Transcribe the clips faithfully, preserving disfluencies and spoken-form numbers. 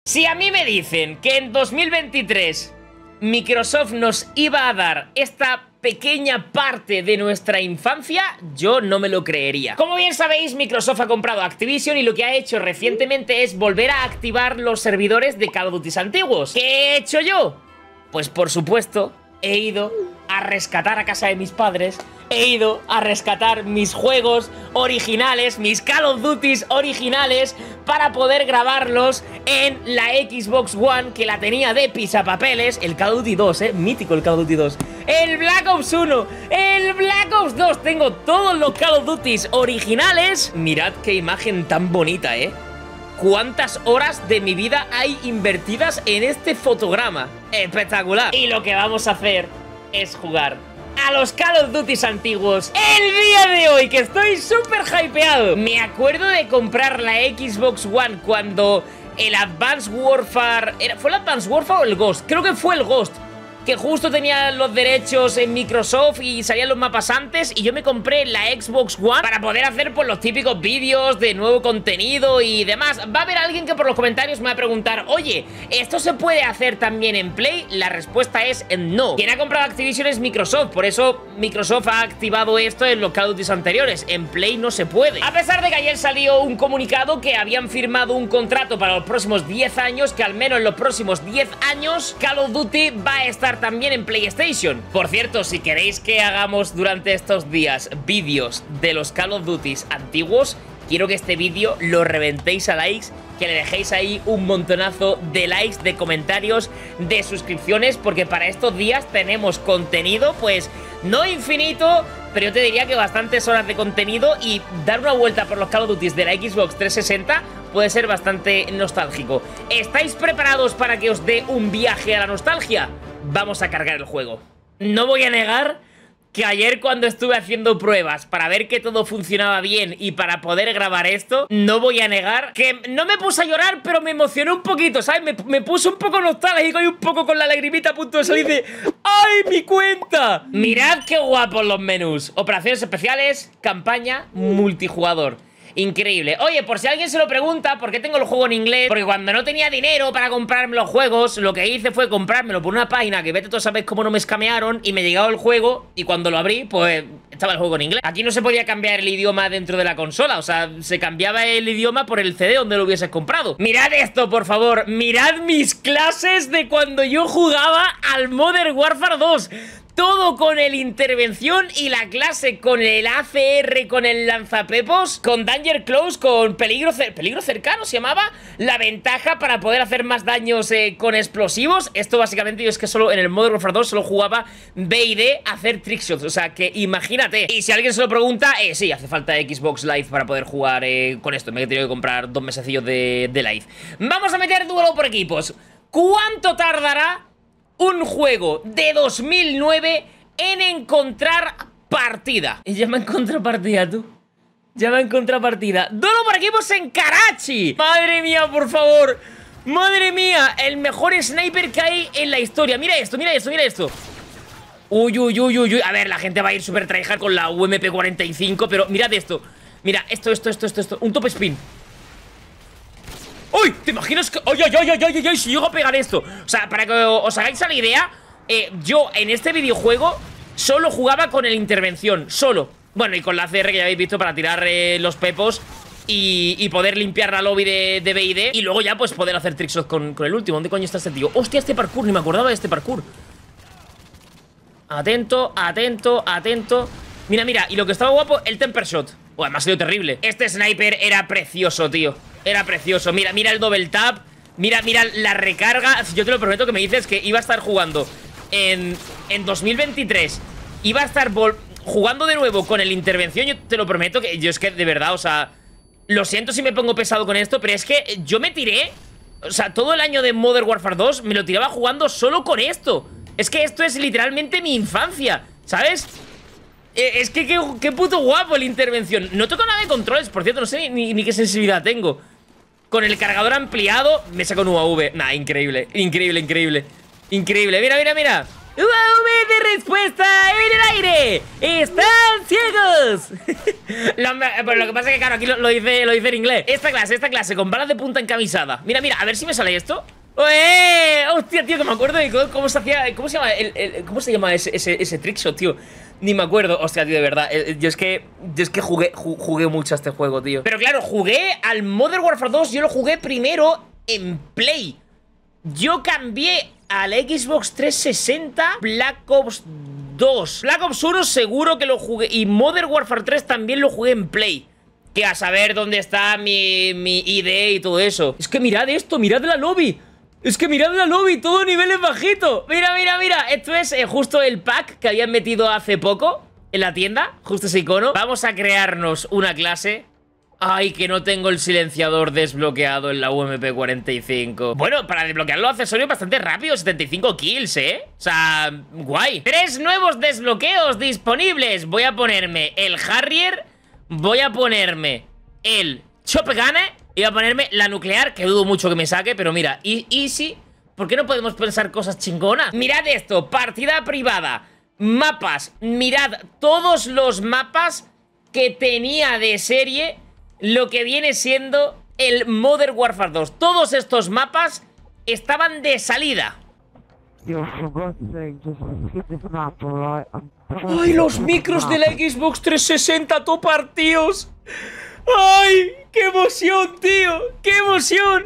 Si a mí me dicen que en dos mil veintitrés Microsoft nos iba a dar esta pequeña parte de nuestra infancia, yo no me lo creería. Como bien sabéis, Microsoft ha comprado Activision y lo que ha hecho recientemente es volver a activar los servidores de Call of Duty antiguos. ¿Qué he hecho yo? Pues por supuesto, he ido a rescatar a casa de mis padres, he ido a rescatar mis juegos originales, mis Call of Duty originales, para poder grabarlos en la Xbox One, que la tenía de pisapapeles. El Call of Duty dos, eh, mítico el Call of Duty dos. El Black Ops uno, el Black Ops dos, tengo todos los Call of Duty originales. Mirad qué imagen tan bonita, eh. ¿Cuántas horas de mi vida hay invertidas en este fotograma? Espectacular. Y lo que vamos a hacer es jugar a los Call of Duty antiguos el día de hoy, que estoy súper hypeado. Me acuerdo de comprar la Xbox One cuando el Advanced Warfare... ¿era, ¿Fue el Advanced Warfare o el Ghost? Creo que fue el Ghost, que justo tenía los derechos en Microsoft y salían los mapas antes, y yo me compré la Xbox One para poder hacer pues los típicos vídeos de nuevo contenido y demás. Va a haber alguien que por los comentarios me va a preguntar: oye, ¿esto se puede hacer también en Play? La respuesta es no. Quien ha comprado Activision es Microsoft, por eso Microsoft ha activado esto en los Call of Duty anteriores. En Play no se puede. A pesar de que ayer salió un comunicado que habían firmado un contrato para los próximos diez años, que al menos en los próximos diez años Call of Duty va a estar también en PlayStation. Por cierto, si queréis que hagamos durante estos días vídeos de los Call of Duty antiguos, quiero que este vídeo lo reventéis a likes, que le dejéis ahí un montonazo de likes, de comentarios, de suscripciones, porque para estos días tenemos contenido, pues no infinito, pero yo te diría que bastantes horas de contenido, y dar una vuelta por los Call of Duty de la Xbox trescientos sesenta puede ser bastante nostálgico. ¿Estáis preparados para que os dé un viaje a la nostalgia? Vamos a cargar el juego. No voy a negar que ayer, cuando estuve haciendo pruebas para ver que todo funcionaba bien y para poder grabar esto, no voy a negar que no me puse a llorar, pero me emocioné un poquito, ¿sabes? Me, me puse un poco nostálgico y un poco con la lagrimita a punto de salir de ¡ay, mi cuenta! Mirad qué guapos los menús. Operaciones especiales, campaña, multijugador. Increíble. Oye, por si alguien se lo pregunta, ¿por qué tengo el juego en inglés? Porque cuando no tenía dinero para comprarme los juegos, lo que hice fue comprármelo por una página que vete tú a saber cómo no me escamearon, y me llegaba el juego, y cuando lo abrí, pues estaba el juego en inglés. Aquí no se podía cambiar el idioma dentro de la consola, o sea, se cambiaba el idioma por el C D donde lo hubieses comprado. Mirad esto, por favor. Mirad mis clases de cuando yo jugaba al Modern Warfare dos. Todo con el intervención y la clase con el A C R, con el lanzapepos, con Danger Close, con peligro, cer peligro cercano se llamaba. La ventaja para poder hacer más daños eh, con explosivos. Esto básicamente yo es que solo en el Modern Warfare dos solo jugaba B y D a hacer trickshots, o sea que imagínate. Y si alguien se lo pregunta, eh, sí, hace falta Xbox Live para poder jugar eh, con esto. Me he tenido que comprar dos mesecillos de, de Live. Vamos a meter duelo por equipos. ¿Cuánto tardará un juego de dos mil nueve en encontrar partida? Y ya me encontré partida, tú. Ya me encontré partida. Duelo por equipos en Karachi. Madre mía, por favor. Madre mía, el mejor sniper que hay en la historia. Mira esto, mira esto, mira esto. Uy, uy, uy, uy, uy. A ver, la gente va a ir súper tryhard con la U M P cuarenta y cinco, pero mirad esto. Mira, esto, esto, esto, esto, esto. Un top spin. ¡Uy! ¿Te imaginas que...? ¡Ay, ay, ay, ay, ay, ay! Si llego a pegar esto. O sea, para que os hagáis a la idea, eh, yo en este videojuego solo jugaba con el intervención. Solo. Bueno, y con la C R que ya habéis visto para tirar eh, los pepos y, y poder limpiar la lobby de, de B y D. Y luego ya pues poder hacer trickshots con, con el último. ¿Dónde coño está este tío? ¡Hostia, este parkour! Ni me acordaba de este parkour. Atento, atento, atento. Mira, mira. Y lo que estaba guapo, el temper shot. Uy, me ha sido terrible. Este sniper era precioso, tío. Era precioso. Mira, mira el double tap. Mira, mira la recarga. Yo te lo prometo que me dices que iba a estar jugando en, en dos mil veintitrés. Iba a estar jugando de nuevo con el intervención. Yo te lo prometo que yo es que de verdad, o sea, lo siento si me pongo pesado con esto, pero es que yo me tiré, o sea, todo el año de Modern Warfare dos me lo tiraba jugando solo con esto. Es que esto es literalmente mi infancia, ¿sabes? Es que qué, qué puto guapo la intervención. No toco nada de controles, por cierto, no sé ni, ni qué sensibilidad tengo. Con el cargador ampliado me saco un U A V. Nah, increíble, increíble, increíble. Increíble, mira, mira, mira. U A V de respuesta en el aire. ¡Están ciegos! lo, pues lo que pasa es que, claro, aquí lo, lo, dice, lo dice en inglés. Esta clase, esta clase, con balas de punta encamisada. Mira, mira, a ver si me sale esto. ¡Eh! ¡Hostia, tío! Que me acuerdo de cómo, cómo se hacía. ¿Cómo se llama? El, el, ¿Cómo se llama ese, ese, ese trickshot, tío? Ni me acuerdo. Hostia, tío, de verdad. Yo es que. Yo es que jugué, jugué mucho a este juego, tío. Pero claro, jugué al Modern Warfare dos. Yo lo jugué primero en Play. Yo cambié al Xbox trescientos sesenta Black Ops dos. Black Ops uno seguro que lo jugué. Y Modern Warfare tres también lo jugué en Play. Que a saber dónde está mi, mi I D y todo eso. Es que mirad esto, mirad la lobby. Es que mirad la lobby, todo niveles bajitos. Mira, mira, mira. Esto es eh, justo el pack que habían metido hace poco en la tienda. Justo ese icono. Vamos a crearnos una clase. Ay, que no tengo el silenciador desbloqueado en la U M P cuarenta y cinco. Bueno, para desbloquear los accesorios bastante rápido. setenta y cinco kills, ¿eh? O sea, guay. Tres nuevos desbloqueos disponibles. Voy a ponerme el Harrier. Voy a ponerme el Shotgun. Y voy a ponerme la nuclear, que dudo mucho que me saque. Pero mira, easy. ¿Por qué no podemos pensar cosas chingonas? Mirad esto, partida privada. Mapas, mirad todos los mapas que tenía de serie lo que viene siendo el Modern Warfare dos. Todos estos mapas estaban de salida. ¡Ay, los micros de la Xbox trescientos sesenta top partidos! ¡Ay! ¡Qué emoción, tío! ¡Qué emoción!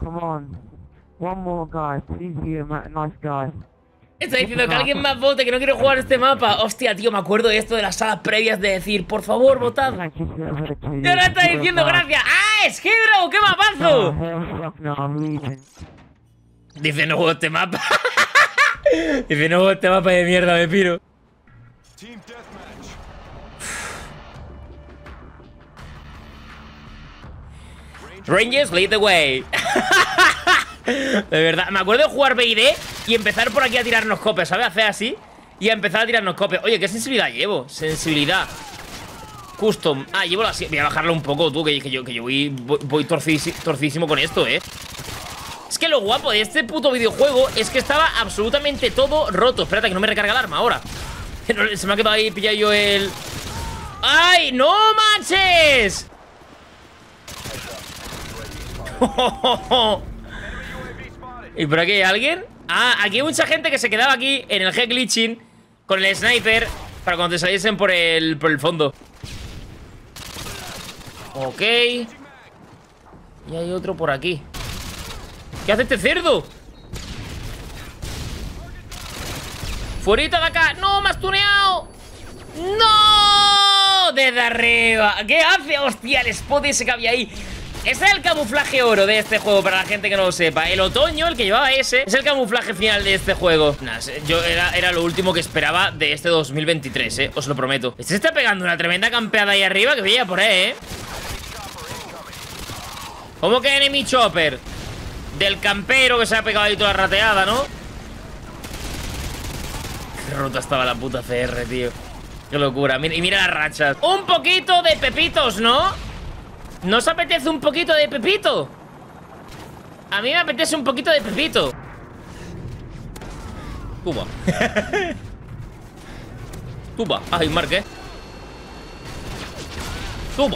Está diciendo que alguien más vote, que no quiere jugar este mapa. Hostia, tío, me acuerdo de esto de las salas previas de decir, por favor, votad. Y ahora está diciendo gracias. ¡Ah, es Hydro! ¡Qué mapazo! Dice, no juego este mapa. Dice, no juego este mapa de mierda, me piro. Rangers, lead the way. De verdad, me acuerdo de jugar B I D y empezar por aquí a tirarnos copes, ¿sabes? Hacer así y a empezar a tirarnos copes. Oye, ¿qué sensibilidad llevo? Sensibilidad Custom. Ah, llevo la... Voy a bajarlo un poco, tú, que, que yo, que yo voy, voy, voy torcidísimo con esto, ¿eh? Es que lo guapo de este puto videojuego es que estaba absolutamente todo roto. Espérate, que no me recarga el arma ahora. Se me ha quedado ahí pillado yo el... ¡Ay, no manches! ¿Y por aquí hay alguien? Ah, aquí hay mucha gente que se quedaba aquí en el G-glitching con el sniper para cuando te saliesen por el, por el fondo. Ok. Y hay otro por aquí. ¿Qué hace este cerdo? ¡Fuerita de acá! ¡No, me has tuneado! ¡No! Desde arriba. ¿Qué hace? Hostia, el spot ese que había ahí. Ese es el camuflaje oro de este juego, para la gente que no lo sepa. El otoño, el que llevaba ese, es el camuflaje final de este juego. Nah, yo era, era lo último que esperaba de este dos mil veintitrés, eh. Os lo prometo. Este se está pegando una tremenda campeada ahí arriba que veía por ahí, eh. ¿Cómo que enemy chopper? Del campero que se ha pegado ahí toda rateada, ¿no? Qué rota estaba la puta C R, tío. Qué locura. Y mira las rachas. Un poquito de pepitos, ¿no? ¿No os apetece un poquito de pepito? A mí me apetece un poquito de pepito. Tuba. Tuba. Ay, marqué. Tuba.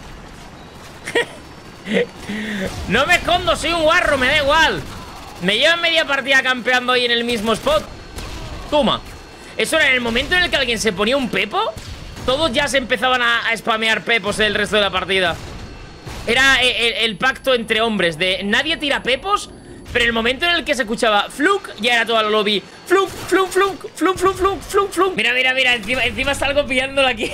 No me escondo, soy un guarro, me da igual. Me llevan media partida campeando ahí en el mismo spot. Toma. Eso era en el momento en el que alguien se ponía un pepo. Todos ya se empezaban a, a spamear pepos el resto de la partida. Era el, el, el pacto entre hombres de nadie tira pepos, pero el momento en el que se escuchaba fluk, ya era toda la lobby. Fluk, fluk, fluk, fluk, fluk, fluk, fluk, fluk. Mira, mira, mira, encima, encima salgo pillándolo aquí.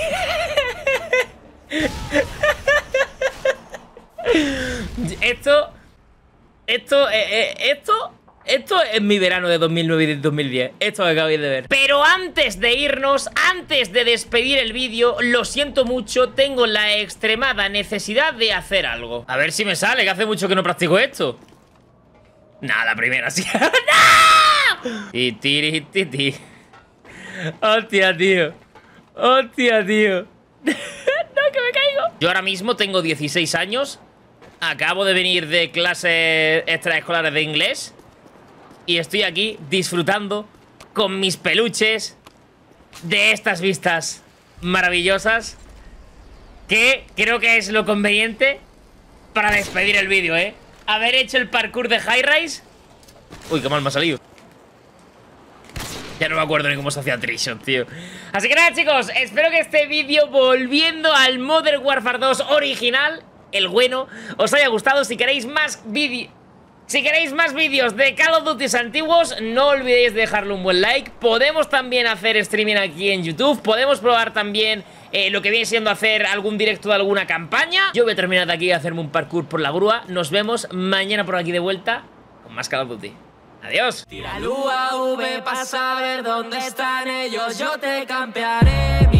Esto Esto, eh, eh, esto Esto es mi verano de dos mil nueve y de dos mil diez. Esto que acabáis de ver. Pero antes de irnos, antes de despedir el vídeo, lo siento mucho, tengo la extremada necesidad de hacer algo. A ver si me sale, que hace mucho que no practico esto. Nada, la primera sí. ¡No! Y tiri, tiri. Hostia, tío. Hostia, tío. No, que me caigo. Yo ahora mismo tengo dieciséis años. Acabo de venir de clases extraescolares de inglés. Y estoy aquí disfrutando con mis peluches de estas vistas maravillosas, que creo que es lo conveniente para despedir el vídeo, ¿eh? Haber hecho el parkour de High Rise. Uy, qué mal me ha salido. Ya no me acuerdo ni cómo se hacía trickshot, tío. Así que nada, chicos, espero que este vídeo, volviendo al Modern Warfare dos original, el bueno, os haya gustado. Si queréis más vídeos, si queréis más vídeos de Call of Duty antiguos, no olvidéis de dejarle un buen like. Podemos también hacer streaming aquí en YouTube. Podemos probar también eh, lo que viene siendo hacer algún directo de alguna campaña. Yo voy a terminar de aquí y hacerme un parkour por la grúa. Nos vemos mañana por aquí de vuelta con más Call of Duty. Adiós. Tira el U A V para saber dónde están ellos, yo te campearé.